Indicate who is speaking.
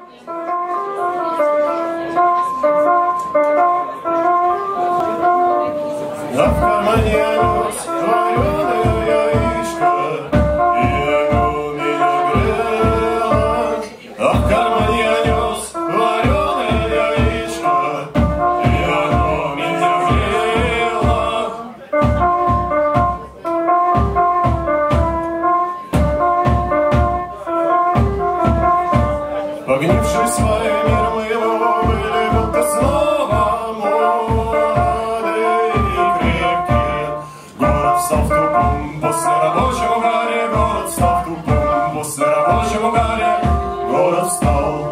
Speaker 1: А в кармане я нес вареное яичко, и оно меня грело. А в кармане я нес вареное яичко, и оно меня грело. Погнивший свой мир мы его были, будто снова молодые и крепкие. Город стал тупым после рабочего гаря, город стал тупым после рабочего гаря, город стал